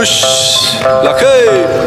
Push. Lucky.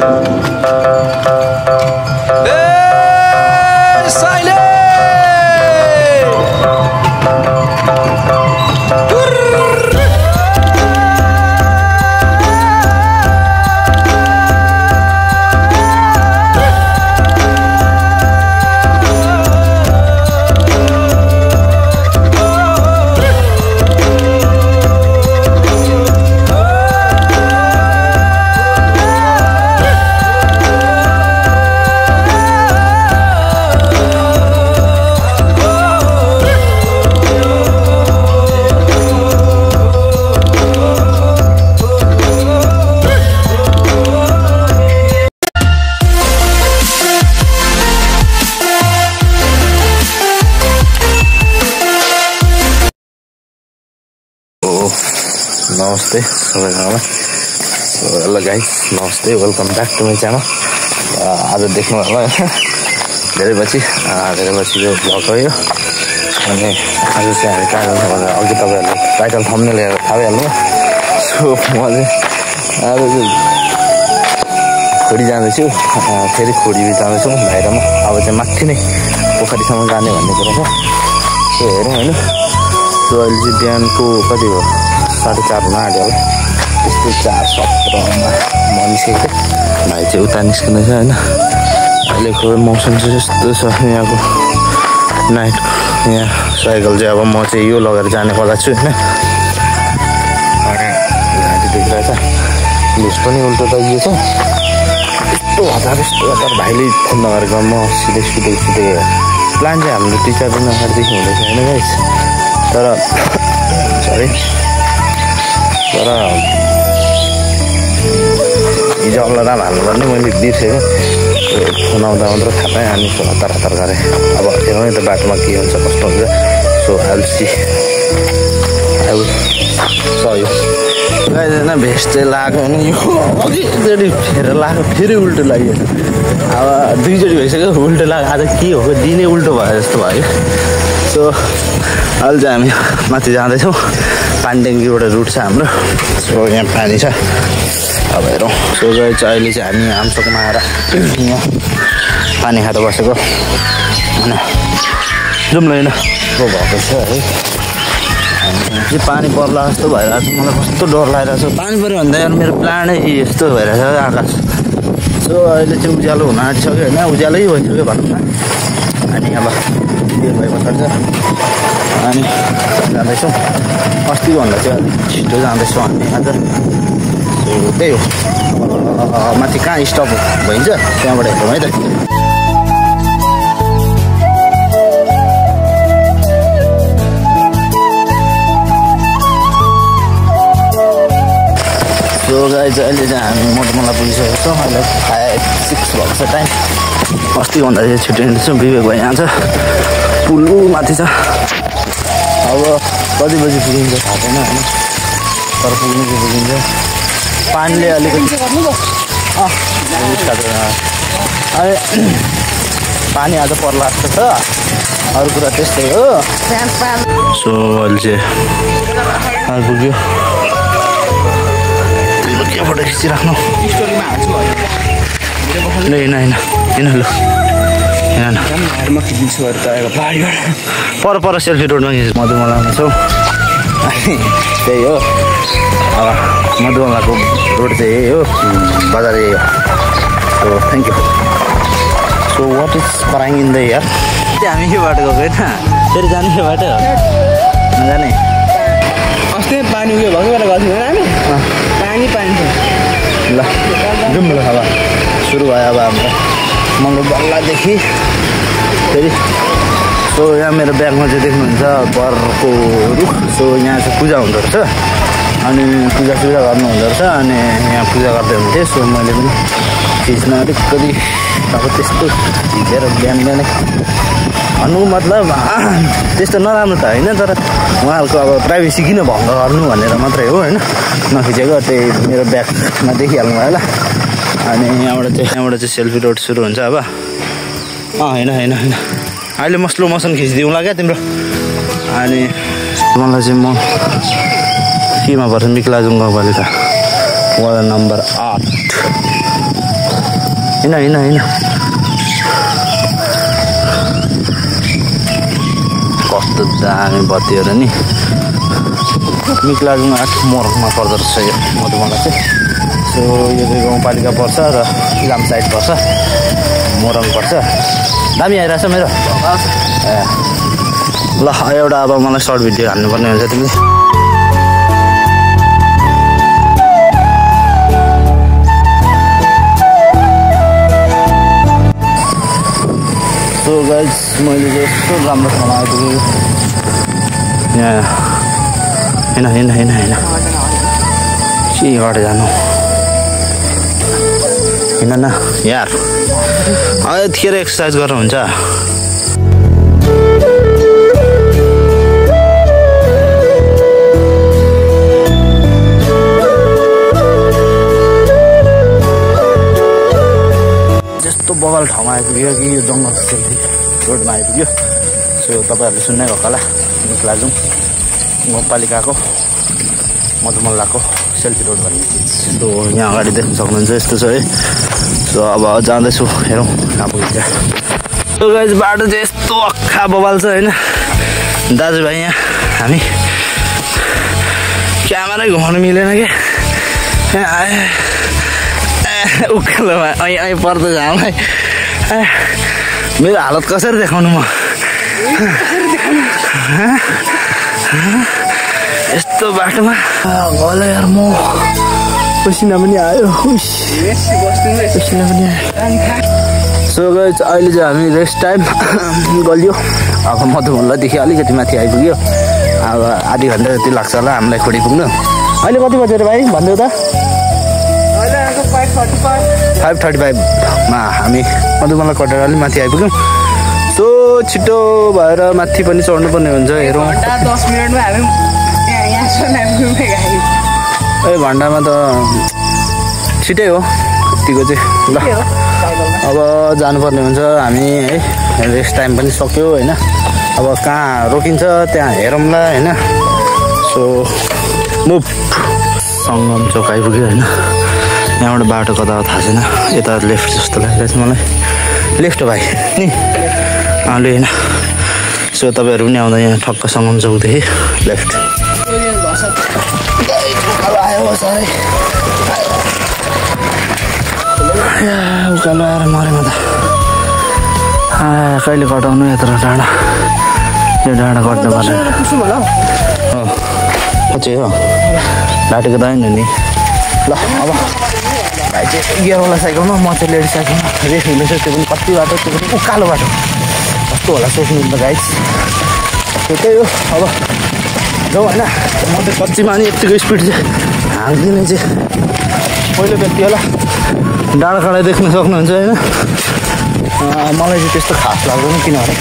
नमस्ते सबैजनालाई। Hello guys, नमस्ते, welcome back to my channel. आज देख्नु होला धेरै पछि यो भ्लग हो यो। अनि आज चाहिँ हामी कहाँ जान्छौँ भनेर अघि तपाईँहरूले टाइटल थम्बनेल हेरेर थाहा भइहाल्नु। सो म चाहिँ आज चाहिँ खोडी जाँदैछु, फेरि खोडी जाँदैछौँ बाहिरमा। अब चाहिँ माथि नै पोखरीसम्म जाने भन्ने कुरा छ। सो हेरौँ होइन। सो अहिले चाहिँ बिहानको कति हो, 4:30 हुन आँट्यो होला। त्यस्तै 4:17मा म निस्केको थिएँ। भाइ चाहिँ उता निस्किँदैछ होइन। अहिलेको मौसम चाहिँ यस्तो छ यहाँको नाइट। यहाँ साइकल चाहिँ अब म चाहिँ यो लगेर जाने वाला छु होइन। घाँटी देखिरहेछ, लुज पनि उल्टो लगिएछ। यस्तो हतार भाइले फोन नगरेको म सिधै सुतेको। प्लान चाहिँ हाम्रो टिचर दिन अगाडिदेखि हुँदैछ होइन गाइस। तर हिजो अल्लाह हाल्नुपर्ने मैले बिर्सेँ क्या। फोन आउँदा मात्र थाहा पाएँ। अनि हतार गरेँ। अब हेरौँ नि त बाटोमा के हुन्छ कस्तो हुन्छ। सो सही होइन। भेस्ट चाहिँ लगाएको होइन, यो अघिचोटि फेर लगाएको, फेरि उल्टो लाग्यो। अब 2चोटि भइसक्यो उल्टो लाग्यो। आज के हो दिनै उल्टो भयो जस्तो भयो। सो अहिले चाहिँ हामी माथि जाँदैछौँ। पानी ट्याङ्कीबाट रुट छ हाम्रो। सो यहाँ पानी छ। अब हेरौँ। सो गए चाहिँ अहिले चाहिँ हामी आमसोकमा आएर यहाँ पानी खाएर बसेको होइन। जाउँ न होइन भएको छ है। चाहिँ पानी पर्ला जस्तो भइरहेको छ। मलाई कस्तो डर लागिरहेको छ। पानी पऱ्यो भन्दा यार मेरो प्लानै यस्तो भइरहेछ आकाश। सो अहिले चाहिँ उज्यालो हुन आँटिसक्यो होइन। उज्यालै भइसक्यो भनौँ न। अनि अब यो भएको छ अनि जाँदैछौँ। अस्तिको भन्दा चाहिँ अलिक छिटो जाँदैछौँ हामी आज। सो त्यही हो। माथि कहाँ स्टप भइन्छ त्यहाँबाट हेरौँ है त। सो गाइस अहिले चाहिँ हामी मोटोमला पुगिसकेको छौँ। अहिले 5-6 भएको छ टाइम। अस्तिको भन्दा चाहिँ छिटो हिँड्दैछौँ। विवेक भाइ यहाँ छ, पुल माथि छ। अब कति बजी पुगिन्छ थाहा छैन होइन। तर पुग्नु चाहिँ पुगिन्छ। पानीले अलिकति पानी आज पर्ला जस्तो छ। अरू कुरा त्यस्तै हो। सो अहिले चाहिँ आइपुग्यो। फोटो खिचिराख्नु होइन किन लु पर सेल्फी रोडमा खिच्छु। मधुमलामा छौँ त्यही हो। अब मधुमलाको रोड चाहिँ यही हो, बजार यही हो। So thank you. So what is पराङ इन द यार। हामी यो बाटो गएको होइन, फेरि जाने यो बाटो नजाने। अस्ति पानी उयो भएको बेला गएको थियौँ हामी। पानी छ ल जाउँ ल। अब सुरु भयो अब हाम्रो महँगो बल्लादेखि फेरि। सो यहाँ मेरो ब्यागमा चाहिँ देख्नुहुन्छ बरको रुख। सो यहाँ चाहिँ पूजा हुँदो रहेछ। अनि पूजा गर्नु हुँदो रहेछ। अनि यहाँ पूजा गर्दै हुन्थेँ। सो मैले पनि खिच्न अलिकति अब त्यस्तो खिचेर बिहान भन्नुको मतलब त्यस्तो नराम्रो त होइन। तर उहाँहरूको अब प्राइभेसी किन भङ्ग गर्नु भनेर मात्रै हो होइन नखिचेको। त्यही मेरो ब्यागमा देखिहाल्नु भयो होला। अनि यहाँबाट चाहिँ सेल्फी रोड सुरु हुन्छ अब। होइन अहिले म स्लो मोसन खिचिदिउँला क्या तिम्रो। अनि मलाई चाहिँ म केमा पर्छ मिक्लाजुङ गाउँपालिका वार्ड नम्बर 8 हिँड कस्तो दामी बत्तीहरू नि मिक्लाजुङ 8 मोरङमा पर्दो रहेछ यो मधुमला चाहिँ सो यो चाहिँ गाउँपालिका पर्छ र इलाम साइड पर्छ मोरङ पर्छ दामी आइरहेछ मेरो ल एउटा अब मलाई सर्ट भिडियो हाल्नुपर्ने हुन्छ तिमीले सो गाइज मैले चाहिँ यस्तो राम्रो ठाउँमा आइपुगेँ यहाँ हिँड के अगाडि जानु हिँड न यार यतिखेर एक्सर्साइज गर्नु हुन्छ जस्तो बवाल ठाउँमा आइपुग्यो कि यो जङ्गल सेल्फी रोडमा आइपुग्यो सो तपाईँहरूले सुन्नै भएको होला मिक्लाजुङ गाउँपालिकाको मधुमल्लाको सेल्फी रोड भन्ने चिज सो यहाँ अगाडि देख्न सक्नुहुन्छ यस्तो छ है सो अब जाँदैछु हेरौँ कहाँ पुगिन्छ सो गाइज बाटो चाहिँ यस्तो अक्खा बवाल छ होइन दाजुभाइ यहाँ हामी क्यामेरै घुमाउनु मिलेन क्या उकालोमा अहिले पर्दैछ हामीलाई मेरो हालत कसरी देखाउनु म यस्तो बाटोमा गल यार म पसिना पनि आयो पसिना पनि आयो सो गाइज अहिले चाहिँ हामी रेस्ट टाइम गलियो अब मधुमल्लादेखि अलिकति माथि आइपुग्यो अब आधी घन्टा जति लाग्छ होला हामीलाई खोडी पुग्नु अहिले कति बजेर भाइ भनिदेऊ त 5:35मा हामी मधुमल्ला कटेर अलिक माथि आइपुग्यौँ सो छिटो भएर माथि पनि चढ्नुपर्ने हुन्छ हेरौँ 10 मिनटमा हामी ए घन्टामा त छिटै हो यतिको चाहिँ ल अब जानुपर्ने हुन्छ हामी है रेस्ट टाइम पनि सक्यो होइन अब कहाँ रोकिन्छ त्यहाँ हेरौँला होइन सो मुभ सङ्गम चौक आइपुग्यो होइन यहाँबाट बाटो कता थाहा छैन यता लेफ्ट जस्तो लागिरहेछ मलाई लेफ्ट भाइ नि ले होइन सो तपाईँहरू पनि आउँदा यहाँ ठक्क सङ्गम चौकदेखि लेफ्ट उकालो आएर मरेँ म त कहिले कटाउनु यत्रो डाँडा यो डाँडा कट्नु पर्छ हो पछि हो लाटेको त होइन नि ल अब भाइ चाहिँ गियरवाला साइकलमा म चाहिँ लेडी साइकलमा रेस हुँदैछ त्यो पनि कति बाटो त्यो पनि उकालो बाटो कस्तो होला सोच्नु त गाइस त्यही हो अब जाउँ होइन म चाहिँ कच्चीमा नि यतिको स्पिड चाहिँ हाँक्दिनँ चाहिँ पहिलो व्यक्ति होला डाँडा काँडा देख्न सक्नुहुन्छ होइन मलाई चाहिँ त्यस्तो खास लाग्दैन किनभने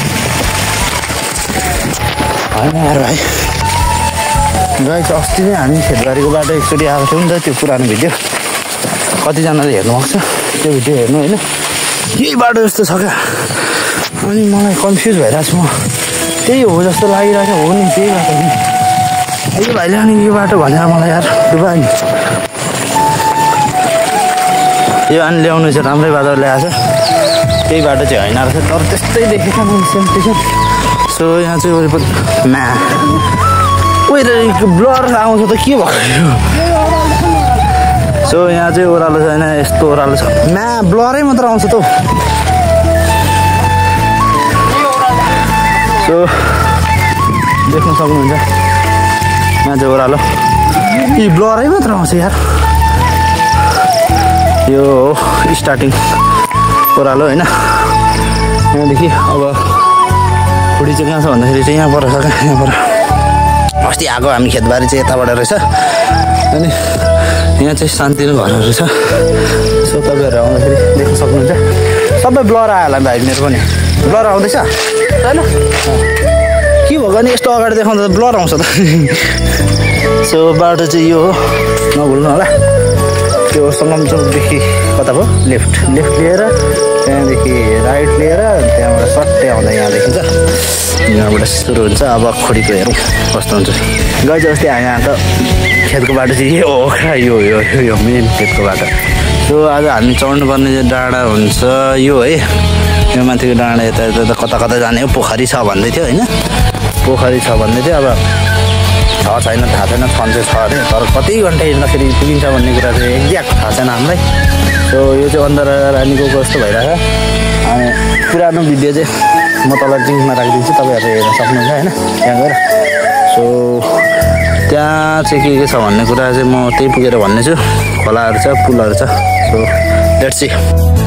होइन यार भाइ गाइस अस्ति नै हामी खेतबारीको बाटो एकचोटि आएको थियौँ नि त त्यो पुरानो भिडियो कतिजनाले हेर्नु भएको छ त्यो भिडियो हेर्नु होइन यही बाटो जस्तो छ क्या अनि मलाई कन्फ्युज भइरहेको छु म त्यही हो जस्तो लागिरहेको हो नि त्यही बाटो नि यो भाइले अनि यो बाटो भनेर मलाई यार डुबायो नि यो अनि ल्याउनु चाहिँ राम्रै बाटो ल्याएको छ त्यही बाटो चाहिँ होइन रहेछ तर त्यस्तै देखेको मैले सेम सो यहाँ चाहिँ वरिपरि ब्लर आउँछ त के भयो सो यहाँ चाहिँ ओह्रालो छैन यस्तो ओह्रालो छ ब्लरै मात्र आउँछ त सो देख्न सक्नुहुन्छ यहाँ चाहिँ ओह्रालो यी ब्लरै मात्र आउँछ यार यो स्टार्टिङ ओह्रालो होइन यहाँदेखि अब खुडी चाहिँ कहाँ छ भन्दाखेरि चाहिँ यहाँ पर छ क्या यहाँ पर अस्ति आएको हामी खेतबारी चाहिँ यताबाट रहेछ अनि यहाँ चाहिँ शान्तिनो घरहरू रहेछ सो तपाईँहरू आउँदाखेरि देख्न सक्नुहुन्छ सबै ब्लर आयो होला भाइ मेरो पनि ब्लर आउँदैछ होइन के भयो भने यस्तो अगाडि देखाउँदा त ब्लर आउँछ त सो बाटो चाहिँ यो हो नभुल्नु होला त्यो सङ्गम चौकदेखि कता भयो लेफ्ट लिएर त्यहाँदेखि राइट लिएर त्यहाँबाट सट्टै आउँदा यहाँ देखिन्छ यहाँबाट सुरु हुन्छ। अब खोडीको हेरौँ कस्तो हुन्छ। गाइज अस्ति यहाँ त खेतको बाटो चाहिँ यो हो, यो मेन खेतको बाटो। सो आज हामी चढ्नुपर्ने डाँडा हुन्छ यो है, यो माथिको डाँडा यता कता कता जाने हो, पोखरी छ भन्दै थियो होइन, पोखरी छ भन्दै थियो। अब छ छैन थाहा छैन, छन् चाहिँ छ अरे, तर कति घन्टा हिँड्दाखेरि पुगिन्छ भन्ने कुरा चाहिँ एक्ज्याक्ट थाहा छैन हामीलाई। सो यो चाहिँ अन्धरा रानीको कस्तो भइरहेको छ। अनि पुरानो भिडियो चाहिँ म तल लिङ्कमा राखिदिन्छु, तपाईँहरूले हेर्न सक्नुहुन्छ होइन त्यहाँ गएर। सो त्यहाँ चाहिँ के छ भन्ने कुरा चाहिँ म त्यही पुगेर भन्नेछु। खोलाहरू छ, पुलहरू छ। So let's see.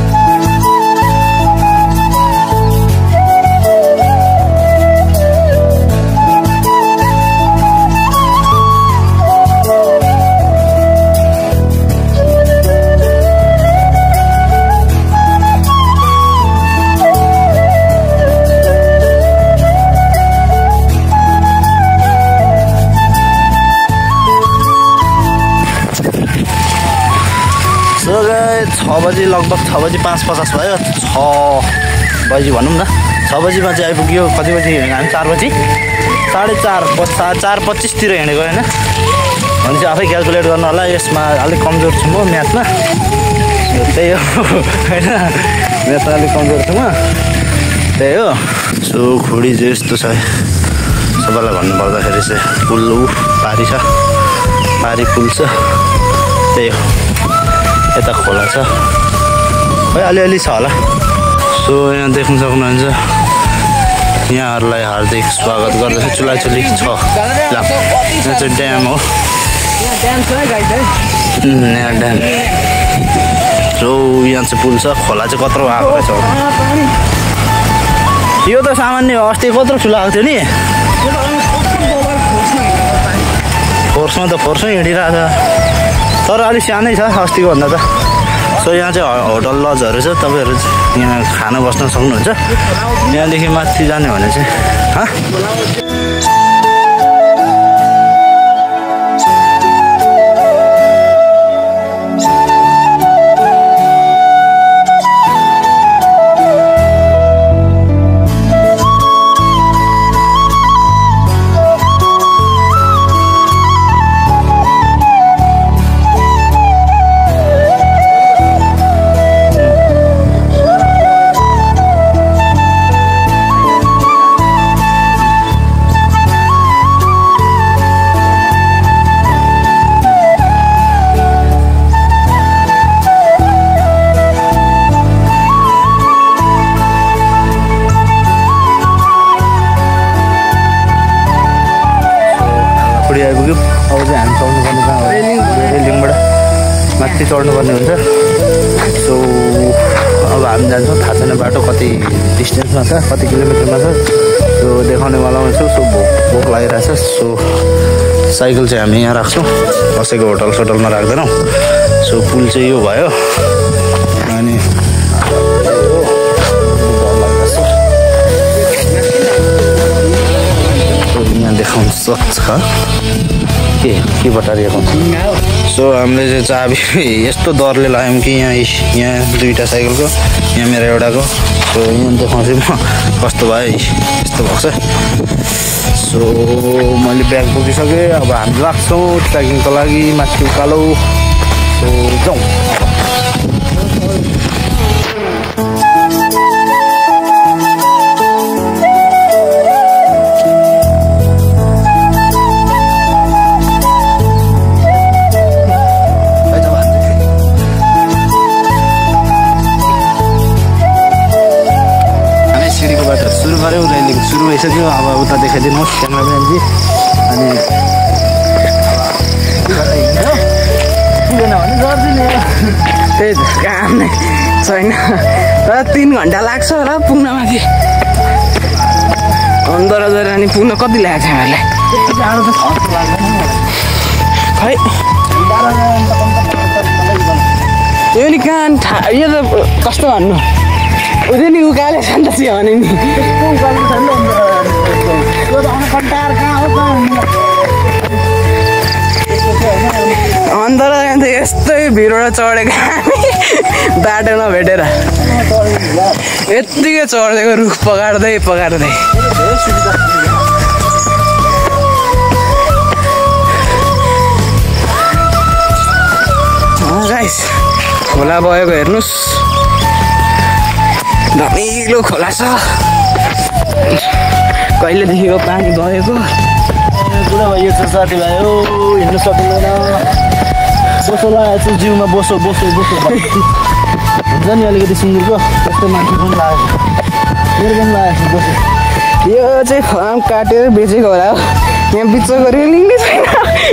सो 6 बजी लगभग 6 बजी 5:50 भयो, 6 बजी भनौँ न। 6 बजीमा चाहिँ आइपुग्यो। कति बजी हिँड्यो हामी? 4 बजी, 4:25 हिँडेको होइन भनेपछि आफै क्यालकुलेट गर्नु होला। यसमा अलिक कमजोर छु म म्याथमा, त्यही हो होइन, म्याथमा अलिक कमजोर छु म, त्यही हो। सो खोडी चाहिँ यस्तो छ सबैलाई भन्नुपर्दाखेरि चाहिँ पुल पारी छ, पारी पुल छ, त्यही हो। यता खोला छ है, अलिअलि छ होला। सो यहाँ देख्न सक्नुहुन्छ यहाँहरूलाई हार्दिक स्वागत गर्दछु। चुलाचुली छ, यहाँ चाहिँ ड्याम हो, यहाँ ड्याम। सो यहाँ चाहिँ पुल छ, खोला चाहिँ कत्रो आएको रहेछ। यो त सामान्य हो, अस्ति कत्रो ठुलो आएको थियो नि, फोर्समा त फोर्समै हिँडिरहेको छ, तर अलिक सानै छ अस्तिको भन्दा त। सो यहाँ चाहिँ होटल लजहरू छ, तपाईँहरू यहाँ खाना बस्न सक्नुहुन्छ। यहाँदेखि माथि जाने भने चाहिँ आइपुग्यो। अब चाहिँ हामी चढ्नुपर्ने कहाँ हो? रेलिङबाट माथि चढ्नुपर्ने हुन्छ। सो अब हामी जान्छौँ, थाहा छैन बाटो कति डिस्टेन्समा छ, कति किलोमिटरमा छ। सो देखाउनेवालामा छु। सो भोक लागिरहेछ। सो साइकल चाहिँ हामी यहाँ राख्छौँ, कसैको होटल सोटलमा राख्दैनौँ। सो पुल चाहिँ यो भयो। अनि यहाँ देखाउन सक्छ के बटारिएको। सो हामीले चाहिँ चाबी यस्तो दरले लगायौँ कि यहाँ दुईवटा साइकलको, यहाँ मेरो एउटाको। सो यहाँ देखाउँछु म कस्तो भयो, यस्तो भएको छ। सो मैले ब्याग बोकिसकेँ। अब हामी लाग्छौँ ट्रेकिङको लागि माथि उकालो। सो जाउँ। सुरु गऱ्यौँ, रेलिङ सुरु भइसक्यो। अब उता देखाइदिनुहोस् क्यामेराम्यानजी। अनि पुगेन भने गरिदिने, त्यही काम नै छैन। तर 3 घन्टा लाग्छ होला पुग्न माथि। अन्धरा रानी पुग्न कति लाग्छ हामीलाई? जाडो त खै यो नि कहाँ यो त कस्तो भन्नु, उयो नि उकाले छ नि त चिया भने नि अन्धरा त यस्तै भिरबाट चढेको हामी बाटो नभेटेर यत्तिकै चढेको रुख पगार्दै खोला बगेको हेर्नुहोस् धमिलो खोला छ कहिलेदेखिको पानी गएको पुरा भइयो छ साथीभाइ हो हिँड्नु सकिँदैन बोसो लागेको छु जिउमा बोसो हुन्छ नि अलिकति सुँगुरको त्यस्तो माथि पनि लागेको मेरो पनि लागेको छ बोसो यो चाहिँ फार्म काटेर बेचेको होला हो यहाँ बिचको रेलिङ नै छैन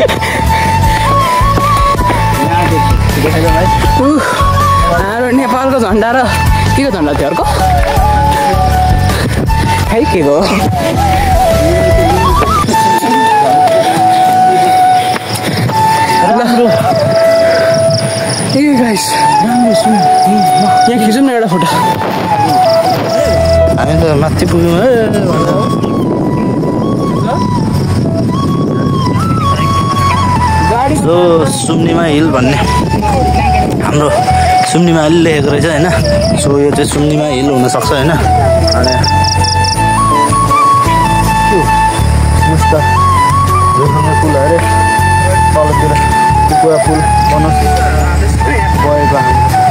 हाम्रो नेपालको झन्डा र के को झन्डा थियो अर्को खै के हो गाइस यहाँ खिचौँ न एउटा फोटो हामी त माथि पुग्यौँ जो सुम्निमा हिल भन्ने हाम्रो सुम्निमा हिल लेखेको रहेछ होइन सो यो चाहिँ सुम्निमा हिल हुनसक्छ होइन अनि मुस्ता पुल अरे तलतिर कुवा पुल बनोस् गएको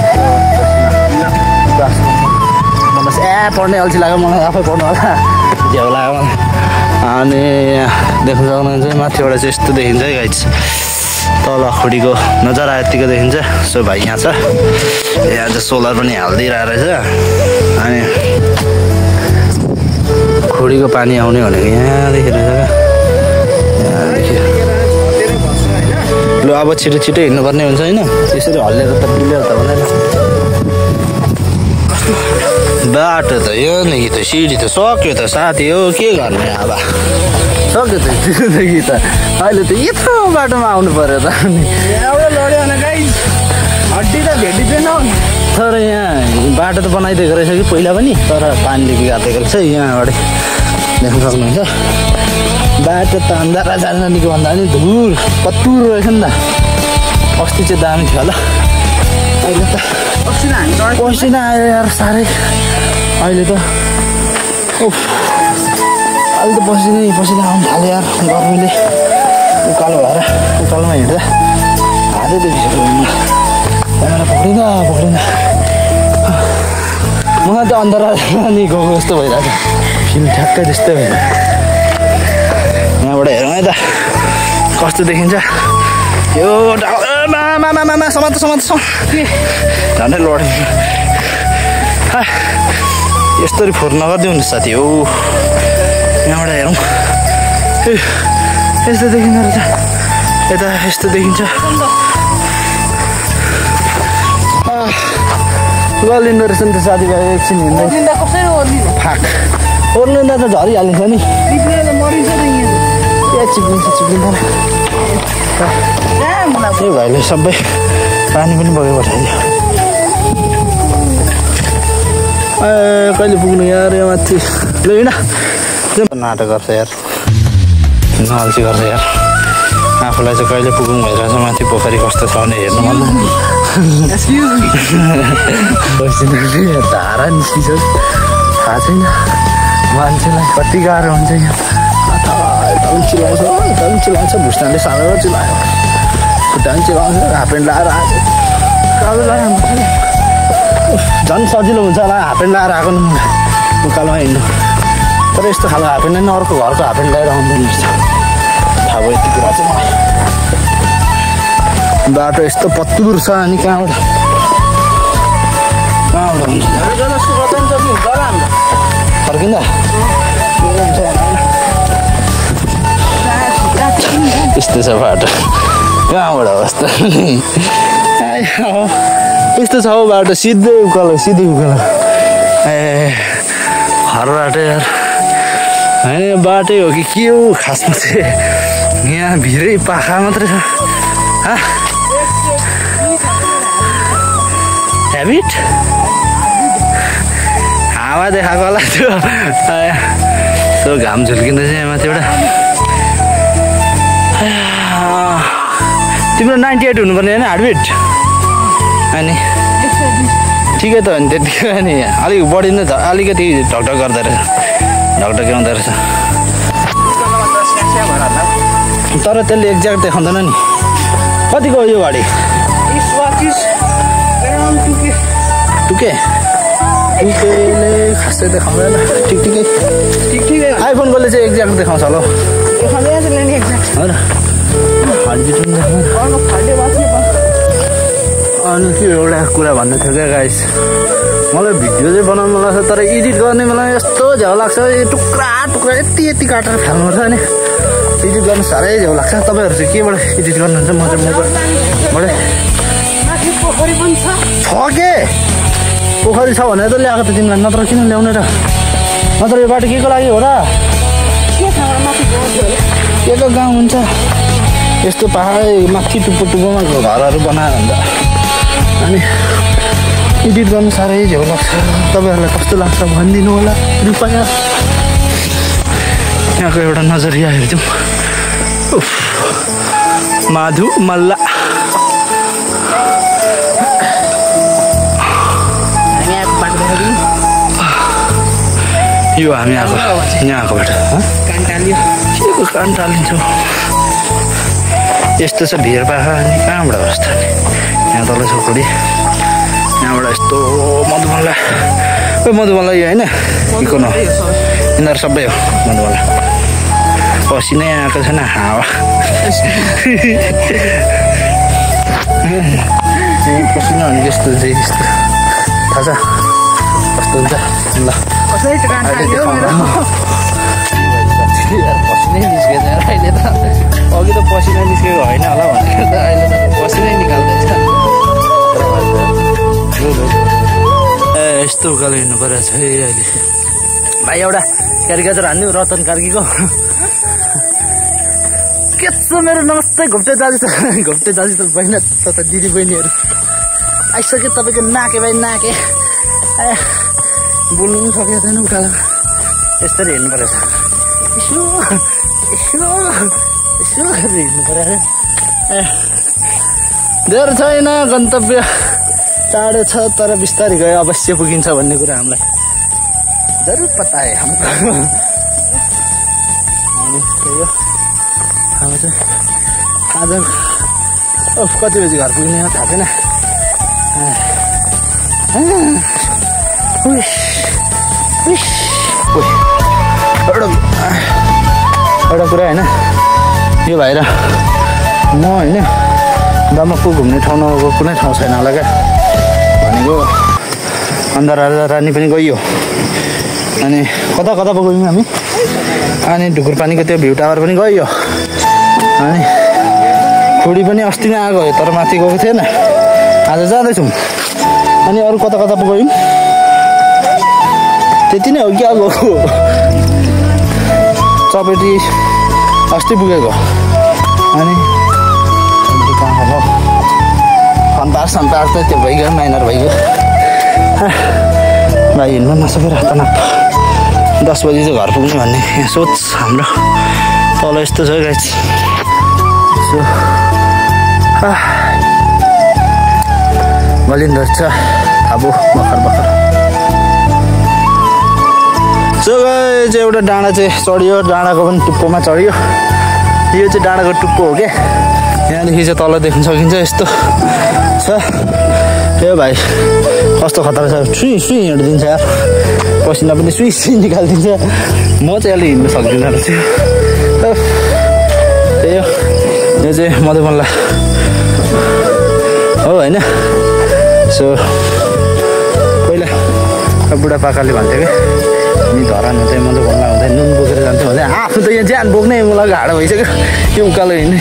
हाम्रो पढ्ने अल्छी लाग्यो मलाई आफै पढ्नु होला झ्याउ लाग्यो मलाई अनि देख्न सक्नुहुन्छ माथिबाट चाहिँ यस्तो देखिन्छ है गाइस तल खुडीको नजारा यतिको देखिन्छ सो भाइ यहाँ छ यहाँ चाहिँ सोलर पनि हालिदिइरहेको रहेछ अनि खुडीको पानी आउने भनेको यहाँदेखि रहेछ क्या यहाँदेखि लु अब छिटो छिटो हिँड्नुपर्ने हुन्छ होइन त्यसरी हल्लेर त डुलेर त हुँदैन बाटो त यो नि त सिडी त सक्यो त साथी हो के गर्ने अब सक्यो त त्योदेखि त अहिले त यत्रो बाटोमा आउनु पर्यो त लड्यो भने गाइस हड्डी त भेटिँदैन तर यहाँ बाटो त बनाइदिएको रहेछ कि पहिला पनि तर पानीले बिगारिदिएको रहेछ यहाँबाट देख्न सक्नुहुन्छ बाटो त अन्धारा जानेको भन्दा पनि धुर कत्तुर रहेछ नि त अस्ति चाहिँ दामी थियो होला अहिले त पसिना आयो यार साह्रै अहिले त अहिले त पसिना आउनु थाल्यो यार गर्मीले उकालो भएर उकालोमा हिँड्दा हातै देखिसक्यो त्यहाँबाट पक्रिँदा मलाई त अन्धारा नि गएको जस्तो भइरहेको छ फिल्म ठ्याक्कै त्यस्तै भएर यहाँबाट हेरौँ है त कस्तो देखिन्छ यो मामा समात झन्डै लड्यो यस्तरी फोहोर नगरिदिउँ नि साथी हो यहाँबाट हेरौँ यस्तो देखिँदो रहेछ यता यस्तो देखिन्छ गलिँदो रहेछ नि त साथीभाइ एकछिन हिँड्दै फाक ओर्लिँदा त झरिहालिन्छ नि चिप्लिन्छ त्यही भाइले सबै पानी पनि बगेर पठाइदियो कहिले पुग्नु यार यो माथि ल हिँड नाटक गर्छ यार नअल्छी गर्छ यार आफूलाई चाहिँ कहिले पुगौँ भइरहेछ माथि पोखरी कस्तो छ भने हेर्नु मन धारा निस्किन्छ थाहा छैन मान्छेलाई कति गाह्रो हुन्छ यहाँ चिलाउँछ भुस्तानले साह्रो चिलायो खुट्टा पनि चिलाउँछ हाफपेन्ट लगाएर आएको कालो लगाएर झन् सजिलो हुन्छ होला हाफपेन्ट लगाएर आएको नि उकालोमा हिँड्नु तर यस्तो खालको हाफपेन्ट नै अर्को घरको हाफपेन्ट लगाएर आउँदैन रहेछ थाहा भयो यति कुरा चाहिँ मलाई बाटो यस्तो पत्तुर छ अनि कहाँबाट हुन्छ फर्किँदा यस्तो छ बाटो कहाँबाट होस् त यस्तो छ हौ बाटो सिधै उकालो ए हर बाटो यार होइन बाटै हो कि के हो खासमा चाहिँ यहाँ भिरै पाखा मात्रै छ ह्याबिट हावा देखाएको होला त्यो यसो घाम झुल्किँदैछ यहाँ माथिबाट तिम्रो 98 हुनुपर्ने होइन हार्टबिट अनि ठिकै त हो नि त्यतिकै अनि अलिक बढी नै अलिकति ढकढक गर्दो रहेछ ढकढक्याउँदो रहेछ तर त्यसले एक्ज्याक्ट देखाउँदैन नि कतिको हो यो गाडी टुके टुकेले खासै देखाउँदैन ठिकै आइफोनकोले चाहिँ एक्ज्याक्ट देखाउँछ होला होइन अनि के एउटा कुरा भन्नु थियो क्या गाइस मलाई भिडियो चाहिँ बनाउनु मन लाग्छ तर एडिट गर्ने मलाई यस्तो झ्याउ लाग्छ टुक्रा यति काटेर फाल्नुपर्छ अनि एडिट गर्नु साह्रै झ्याउ लाग्छ तपाईँहरू चाहिँ केबाट एडिट गर्नुहुन्छ म चाहिँ मोबाइलबाट पोखरी पनि छ के पोखरी छ भनेर त ल्याएको त तिमीलाई नत्र किन ल्याउने र नत्र यो बाटो के को लागि हो र के को गाउँ हुन्छ यस्तो पहाड माथि टुप्पोमा घरहरू बनाएर हुन्छ अनि एडिट गर्नु साह्रै झ्याउ लाग्छ तपाईँहरूलाई कस्तो लाग्छ भनिदिनु होला कृपया यहाँको एउटा नजरिया हेर्छौँ माधु मल्ला यो हामी आएको यहाँ आएकोबाट के को कान टालिन्छौँ यस्तो छ भिर पाखा अनि कहाँबाट होस् त यहाँ तल छ खोडी यहाँबाट यस्तो मधुमल्ला मधुमल्ला यो होइन इको न यिनीहरू सबै हो मधुमल्ला पसिनै आएको छैन हावा पसिना भने यस्तो चाहिँ यस्तो थाहा छ कस्तो हुन्छ ल पसिनै निस्केछ अहिले त अघि त पसिना निस्केको होइन होला भनेर त अहिले त पसिनै निकाल्दैछ यस्तो उकालो हिँड्नु परेको छ अहिले भाइ एउटा क्यारिकेचर हान्नु रतन कार्कीको के छ मेरो नमस्ते घोप्टे दाजु त बहिनी तथा दिदी बहिनीहरू आइसक्यो तपाईँको नाके भाइ नाके बोल्नु पनि सकेको छैन उकालो यस्तरी हिँड्नु परेछ यसो गरेर हिँड्नु पऱ्यो धेरै छैन गन्तव्य टाढो छ तर बिस्तारै गयो अवश्य पुगिन्छ भन्ने कुरा हामीलाई जरुर पता है हाम्रो आज कति बजी घर पुग्ने थाहा छैन एउटा कुरा होइन यो भाइ र म होइन दमकपुर घुम्ने ठाउँ नगएको कुनै ठाउँ छैन होला क्या भनेको अन्धार रानी पनि गइयो अनि कता पो गयौँ हामी अनि ढुकुर पानीको त्यो भ्यू टावर पनि गइयो अनि खुडी पनि अस्ति नै आएको तर माथि गएको थिएन आज जाँदैछौँ अनि अरू कता पो गयौँ त्यति नै हो क्या गएको चपेटी अस्ति पुगेको अनि खन्तार सन्तार त त्यो भइगयो माइनर भइगयो भाइ हिँड्नु नसकेर तनाप 10 बजी चाहिँ घर पुग्ने भन्ने यहाँ सोच हाम्रो तल यस्तो छ गाइस सो बलिन्दर छ अब भर्खर सो गाइस एउटा डाँडा चाहिँ चढियो डाँडाको पनि टुप्पोमा चढियो यो चाहिँ डाँडाको टुप्पो हो क्या यहाँदेखि चाहिँ तल देख्न सकिन्छ यस्तो छ यो भाइ कस्तो खतरा छ सुई हिँडिदिन्छ यार पसिना पनि सुई निकालिदिन्छ म चाहिँ अलि हिँड्नु सक्दिनँ रहेछ यो चाहिँ मधुमल्ला हो होइन सो पहिला बुढापाकाले भन्थ्यो क्या नि धरानमा चाहिँ मधुमल्ला हुँदैन नुन बोकेर जान्थ्यो भने आफू त यहाँ ज्यान बोक्नै मलाई गाह्रो भइसक्यो यो उकालो हिँड्ने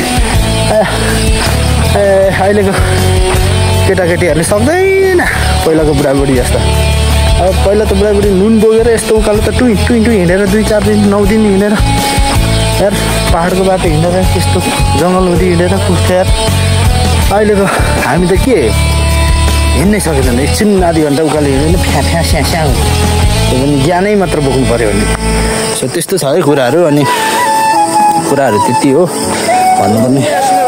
अहिलेको केटाकेटीहरूले सक्दैन पहिलाको बुढाबुढी जस्तो अब पहिला त बुढाबुढी नुन बोकेर यस्तो उकालो त टुई हिँडेर 2-4 दिन 9 दिन हिँडेर यार पाहाडको बाटो हिँडेर त्यस्तो जङ्गलमध्ये हिँडेर पुग्छ यार अहिलेको हामी त के हिँड्नै सकेदैन एकछिन आधी घन्टा उकालो हिँड्दैन फ्या स्यास्या त्यो पनि ज्ञानै मात्र बोक्नु पऱ्यो भने सो त्यस्तो छ है कुराहरू अनि कुराहरू त्यति हो भन्नुपर्ने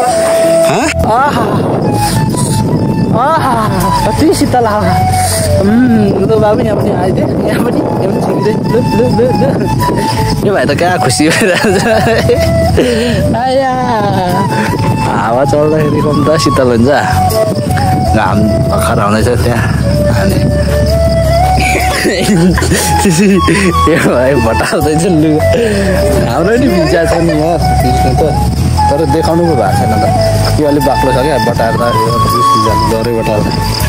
कति शीतल हावा लो बाबु यहाँ पनि आइदियो यहाँ पनि यो भाइ त क्या खुसी भइरहेको छ आया हावा चल्दाखेरि कम त शीतल हुन्छ घाम भर्खर आउँदैछ त्यहाँ अनि भटाउँदैछ लुगा हाम्रो नि भिजा छ नि यहाँ भिज्नु त तर देखाउनु पो भएको छैन त यो अलिक बाक्लो छ क्या बटाएर त डरै बटाएर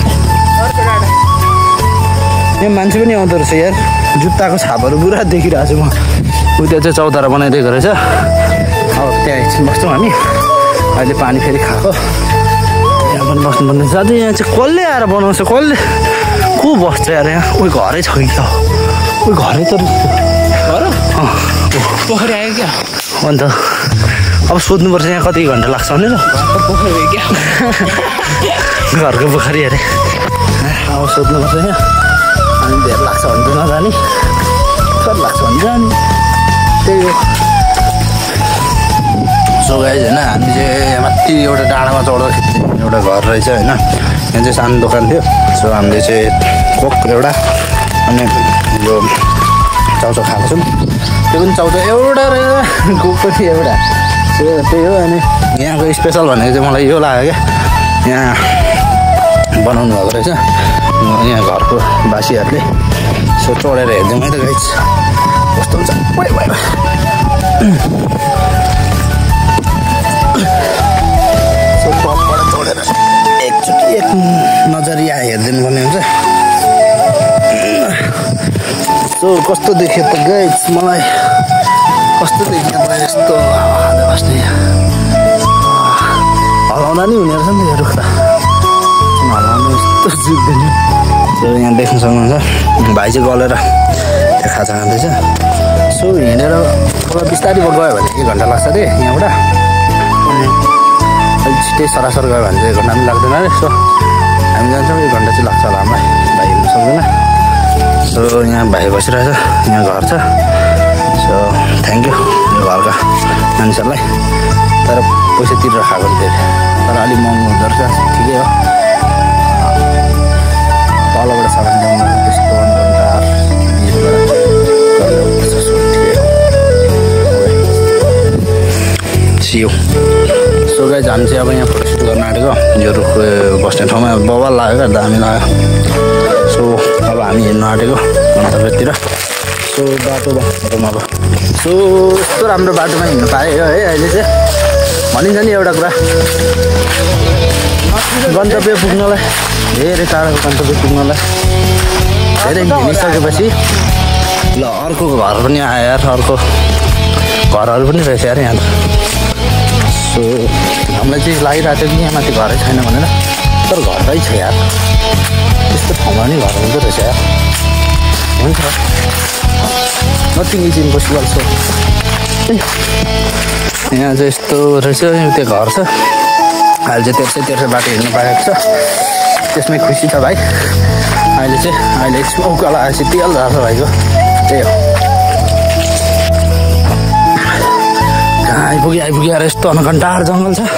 यहाँ मान्छे पनि आउँदो रहेछ यार जुत्ताको छापहरू पुरा देखिरहेको छु म उता चाहिँ चौतारा बनाइदिएको रहेछ अब त्यहाँ एकछिन बस्छौँ हामी अहिले पानी फेरि खाएको यहाँ पनि बस्नुपर्ने साथै यहाँ चाहिँ कसले आएर बनाउँछ कसले को बस्छ यार यहाँ कोही घरै छ कि त कोही घरै त घर पोखरी आयो क्या अन्त अब सोध्नुपर्छ यहाँ कति घन्टा लाग्छ भने त पोखरी क्या घरको पोखरी अरे अब सोध्नुपर्छ यहाँ अनि धेरै लाग्छ भने त नजाने कति लाग्छ भने जाने त्यही हो सो गाइज होइन हामी चाहिँ माथि एउटा डाँडामा चढ्दाखेरि एउटा घर रहेछ होइन यहाँ चाहिँ सानो दोकान थियो सो हामीले चाहिँ कोक एउटा अनि यो चाउचाउ खाएको छौँ त्यो पनि चाउचाउ एउटा रहेछ कोक पनि एउटा सो त्यही हो अनि यहाँको स्पेसल भनेको चाहिँ मलाई यो लाग्यो क्या यहाँ बनाउनु भएको रहेछ यहाँ घरको बासीहरूले सो चढेर हेरिदिउँ है त गाइज कस्तो हुन्छ सो टपबाट चढेर एकचोटि एक नजरिया हेरिदिनु पर्ने हुन्छ सो कस्तो देख्यो त गाइज मलाई कस्तो देख्यो त यस्तो हावाले बस्ने हलाउँदा नि हुने रहेछ नि त यो रुख त हलाउनु यस्तो जित्दैन त्यो यहाँ देख्न सक्नुहुन्छ भाइ चाहिँ गलेर त्यो खाजा खाँदैछ सो हिँडेर थोडा बिस्तारै गयो भने 1 घन्टा लाग्छ अरे यहाँबाट अलिक छिट्टै सरासर गयो भने चाहिँ 1 घन्टा पनि लाग्दैन अरे सो हामी जान्छौँ 1 घन्टा चाहिँ लाग्छ होला हामीलाई भाइ हिँड्नु सक्दैन सो यहाँ भाइ बसिरहेछ यहाँ घर छ सो थ्याङ्क यू यो घरका मानिसहरूलाई तर पैसा तिरेर खाएको थियो तर अलिक महँगो हुँदो रहेछ ठिकै हो तलबाट सामान ल्याउनु त्यस्तो 1 घन्टा सियो सो गाइज हामी चाहिँ अब यहाँ फोटोसुट गर्न आँटेको यो रुखको बस्ने ठाउँमा बवाल लाग्यो क्या दामी लाग्यो सो अब हामी हिँड्नु आँटेको गन्तव्यतिर सो बाटोमा अब सो यस्तो राम्रो बाटोमा हिँड्नु पायो है अहिले चाहिँ भनिन्छ नि एउटा कुरा गन्तव्य पुग्नलाई धेरै टाढो गन्तव्य पुग्नलाई धेरै हिँडिसकेपछि ल अर्को घर पनि आयो यार अर्को घरहरू पनि रहेछ यार यहाँ सो हामीलाई चाहिँ लागिरहेको थियो कि यहाँ माथि घरै छैन भनेर तर घरै छ यार त्यस्तो ठाउँमा नि घर हुँदो रहेछ यार हुन्छ नथिङ इज इम्पोसिबल सो यहाँ चाहिँ यस्तो रहेछ त्यो घर छ अहिले चाहिँ तेर्सै बाटो हिँड्नु पाएको छ त्यसमै खुसी छ भाइ अहिले एकछिन उकालो आएपछि तेल झार्छ भाइको त्यही हो आइपुग्यो यार यस्तो अनकन्टार जङ्गल छ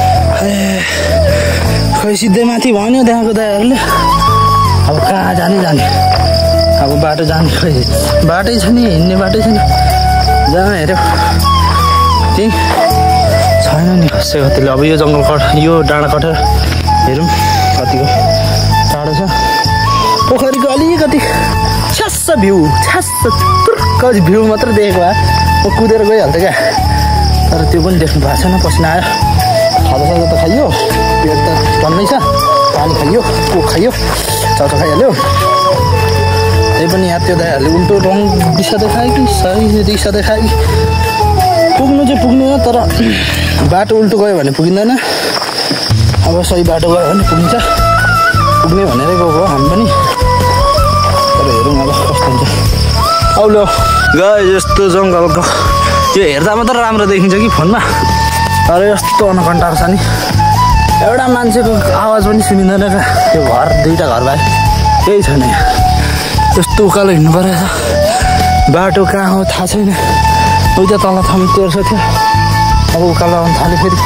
खै सिधै माथि भन्यो त्यहाँको दाइहरूले अब कहाँ जाने अब बाटो जाने खै बाटै छ नि हिँड्ने बाटै छैन जहाँ हेऱ्यो त्यही छैन नि कसै कतिले अब यो जङ्गल यो डाँडा कटेर हेरौँ कतिको टाढो छ पोखरीको अलिकति छ्यास्स भ्यू तुर्क भ्यू मात्र देखेको भए म कुदेर गइहाल्थेँ क्या तर त्यो पनि देख्नु भएको छैन पसिना आयो खाजासाजा त खाइयो पेट त टन्नै छ पानी खाइयो कोक खाइयो चाउचाउ खाइहाल्यो त्यही पनि यहाँ त्यो दाइहरूले उल्टो रङ दिशा देखायो कि सही दिशा देखायो कि पुग्नु चाहिँ पुग्नु हो तर बाटो उल्टो गयो भने पुगिँदैन अब सही बाटो गयो भने पुगिन्छ पुग्ने भनेरै गएको हो हामी पनि तर हेरौँ अब कस्तो हुन्छ औलो गयो यस्तो जङ्गलको यो हेर्दा मात्र राम्रो देखिन्छ कि फोनमा तर यस्तो अनकन्टार छ नि एउटा मान्छेको आवाज पनि सुनिँदैन क्या त्यो घर 2टा घर बाहेक केही छैन यहाँ यस्तो उकालो हिँड्नु परेछ बाटो कहाँ हो थाहा छैन उता तल ठाउँ तेर्सो थियो अब उकालो आउनु थाल्यो फेरि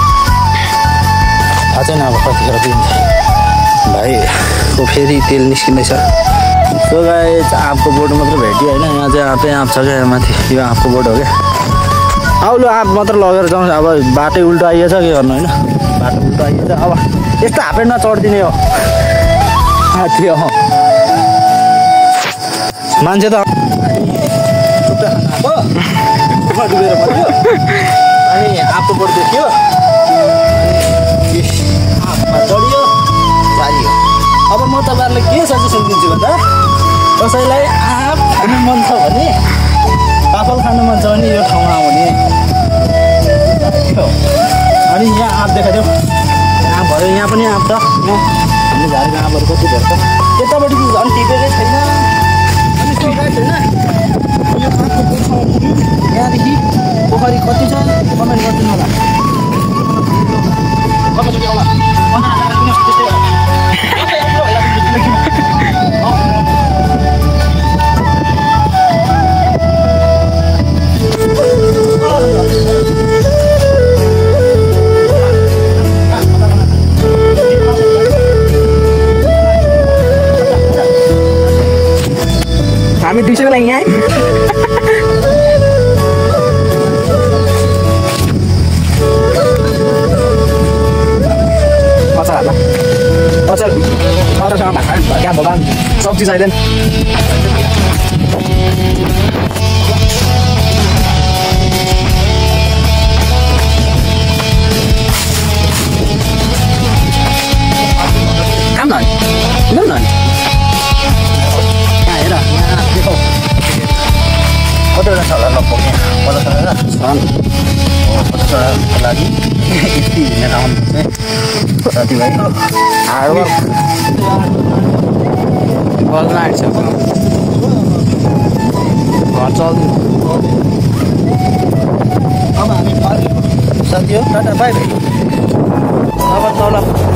थाहा छैन अब कतिखेर दिन्छ भाइको फेरि तेल निस्किँदैछ सो गाइस आँपको बोट मात्र भेट्यो होइन यहाँ चाहिँ आँपै आँप छ क्या माथि यो आँपको बोट हो क्या आउलो आँप मात्र लगेर जाउँछ। अब बाटै उल्टो आइएछ के गर्नु होइन, बाटो उल्टो आइएछ। अब यस्तो हाफेन्टमा चढिदिने हो त्यो मान्छे त डुबेर मऱ्यो अनि आँपको बोट देखियो आँपमा चढियो पारियो। अब म तपाईँहरूलाई के सजेसन दिन्छु भन्दा कसैलाई आँप खानु मन छ भने, काफल खानु मन छ भने यो ठाउँमा आउने। अनि यहाँ आँप देखाइदेऊ, आँपहरू यहाँ पनि आँप छ। हामीले झारेको आँपहरू कति भेट्छ यतापट्टि झन् टिपेकै छैन, अनि सोकाइ छैन। यो आँपको बोटसम्म पुग्यो, यहाँदेखि पोखरी कति छ कमेन्ट गरिदिनु होला। कतिचोटि होला हामी 200 को लागि यहाँ अचारसँग भात क्या भगवान् सब्जी चाहिँदैन। काम न लिनु न यहाँ हेर, यहाँ देखौ कतिवटा छ होला लगभग यहाँ 50वटा छन्। 50वटाको लागि यति हिँडेर आउनु चाहिँ साथीभाइ हार्डवर्क बल्न आँटिसक्यो, घर चल्दैन। अब हामी फर्केको साथी हो, टाटा बाई बाई। अब तल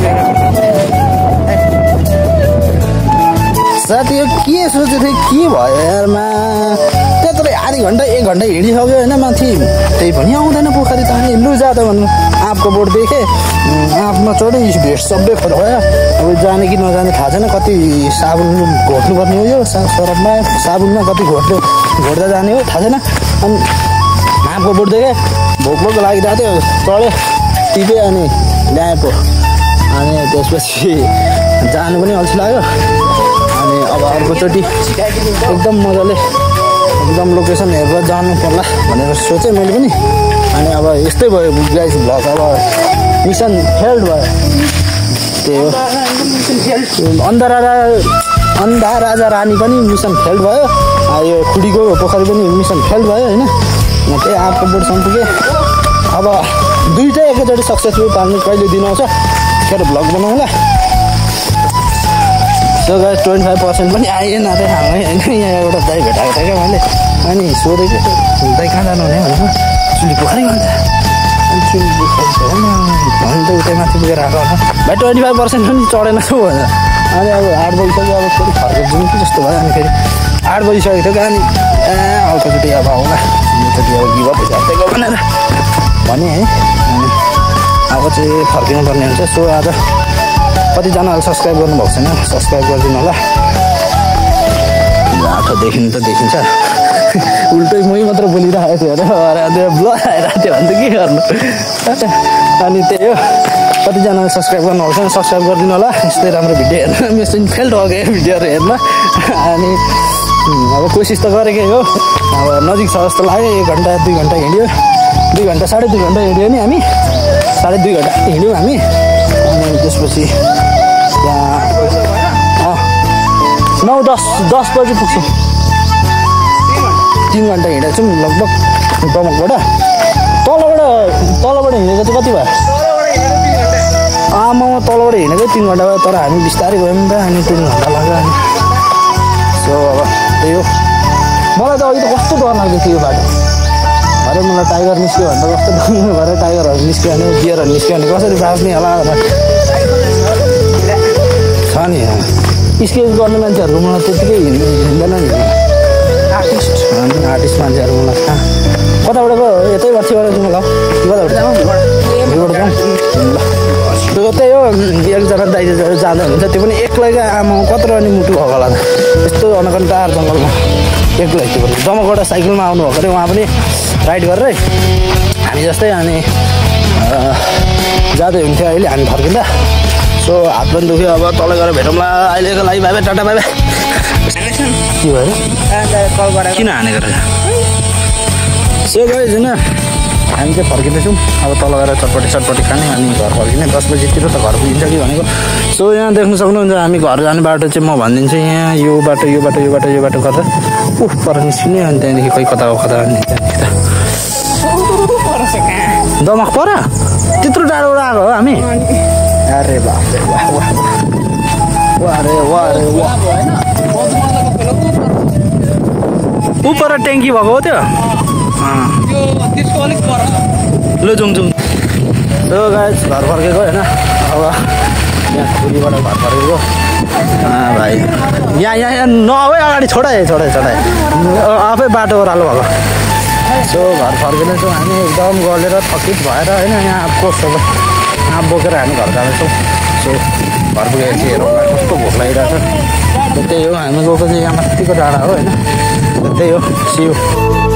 साथी हो के सोचेको थिएँ के भयो यारमा, त्यत्रो आधी घन्टा 1 घन्टा हिँडिसक्यो होइन माथि, त्यही पनि आउँदैन पोखरी त। अनि लु जा त भन्नु, आँपको बोट देखेँ, आँपमा चढेँ, भेट सबै खोला भयो। अब जाने कि नजाने थाहा छैन, कति साबुन घोट्नुपर्ने हो, यो सरफमा साबुनमा कति घोट्दा जाने हो थाहा छैन। अनि आँपको बोट देखेँ, भोक लागिरहेको थियो, चढेँ टिपेँ अनि ल्याएँ पो। अनि त्यसपछि जानु पनि अल्छी लाग्यो। अनि अब अर्कोचोटि एकदम मजाले एकदम लोकेसन हेरेर जानु पर्ला भनेर सोचेँ मैले पनि। अनि अब यस्तै भयो गाइस भ्लग, अब मिसन फेल्ड भयो। त्यही हो, अन्धा राजा रानी पनि मिसन फेल्ड भयो, यो खुडीको पोखरी पनि मिसन फेल्ड भयो होइन। त्यही आँपको बोटसम्म पुगेँ। अब दुइटै एकैचोटि सक्सेसफुल पार्ने कहिले दिन आउँछ त्यतिखेर भ्लग बनाउँला। सो गाइस 25% पनि आएन त हाम्रो होइन। यहाँ एउटा दाइ भेटाएको थियो क्या मैले, अनि सोधेको दाइ कहाँ जानुहुने भनेको चुली पोखरी भन्छ। अनि चुली पोखरी होइन भने त उतै माथि पुगेर आएको होला भाइ। 25% पनि चढेन छौ भनेर। अनि अब 8 बजिसक्यो, अब फेरि फर्केर जाउँ कि जस्तो भयो। अनि फेरि 8 बजिसकेको थियो, अनि अर्कोचोटि अब आउला योचोटि अब गिभ अप भइसकेको भनेर भने है। अनि अब चाहिँ फर्किनु पर्ने हुन्छ। सो आज कतिजनाले सब्सक्राइब गर्नुभएको छैन, सब्सक्राइब गरिदिनु होला। आँखा देखिनु त देखिन्छ, उल्टै मै मात्र बोलिरहेको थियो अरे त्यो ब्लर आइरहेको थियो भने त के गर्नु। अनि त्यही हो, कतिजनाले सब्सक्राइब गर्नुभएको छैन, सब्सक्राइब गरिदिनु होला। यस्तै राम्रो भिडियो हेर्न, मेसिन फेल्ड भएको भिडियोहरू हेर्न। अनि अब कोसिस त गरेकै हो, अब नजिक छ जस्तो लाग्यो। 1 घन्टा 2 घन्टा हिँड्यो, 2 घन्टा 2.5 घन्टा हिँड्यो नि हामी, 2.5 घन्टा हिँड्यौँ हामी। अनि त्यसपछि त्यहाँ 9-10 बजी पुग्छौँ। 3 घन्टा हिँडेको छौँ लगभग दमकबाट। तलबाट हिँडेको चाहिँ कति भयो? आमा तलबाट हिँडेकै 3 घन्टा भयो, तर हामी बिस्तारै गयौँ नि त। अनि 3 घन्टा लाग्यो। अनि सो अब त्यही हो, मलाई त अघि त कस्तो डर लाग्दै थियो यो बाटो। भरे मलाई टाइगर निस्क्यो भने त कस्तो डर, भरे टाइगरहरू निस्क्यो भने, बियरहरू निस्क्यो भने कसरी बाँच्ने होला भनेर छ नि। स्केच गर्ने मान्छेहरूको मलाई त्यतिकै हिँड्दैन नि, आर्टिस्ट मान्छेहरू मलाई कहाँ कताबाट गयो, यतै माथिबाट जाउँ ल, कताबाट जाउँ यहीबाट जाउँ ल। त्यही हो, एकजना दाइजो जाँदा हुन्छ, त्यो पनि एक्लैका। आमा कत्रो अनि मुटु भएको होला यस्तो अनकन्टार जङ्गलमा एक्लै। त्यो पनि दमकबाट साइकलमा आउनुभएको अरे, उहाँ पनि राइड गरेरै हामी जस्तै अनि जाँदै हुन्थ्यो अहिले हामी फर्किँदा सो हात पनि दुख्यो अब तल गएर भेटौँला अहिलेको लागि bye bye tata bye bye के भयो कल गरेर किन हानेको रहेछ सो गाइज होइन हामी चाहिँ फर्किँदैछौँ अब तल गएर चटपटी खाने अनि घर फर्किने 10 बजीतिर त घर पुगिन्छ कि भनेको सो यहाँ देख्न सक्नुहुन्छ हामी घर जाने बाटो चाहिँ म भनिदिन्छु यहाँ यो बाटो गर्दा उफ पर निस्किने अनि त्यहाँदेखि खोइ कता अनि दमक पर त्यत्रो टाढोबाट आएको हो हामी अरे बाफ रे वाह ऊ पर ट्याङ्की भएको हो त्यो ल जाउँ सो गाइस घर फर्केको होइन अब यहाँ खुरीबाट घर फर्केको भाइ यहाँ नआऊ अगाडि छोडाए आफै बाटो ओह्रालो भएको सो घर फर्किँदैछौँ हामी एकदम गलेर थकित भएर होइन यहाँ सबै आँप बोकेर हामी घर जाँदैछौँ सो घर पुगेपछि हेरौँ कस्तो भोक लागिरहेको छ त्यही हो हामी गएको चाहिँ यहाँ माथिको डाँडा हो होइन त्यही हो सियो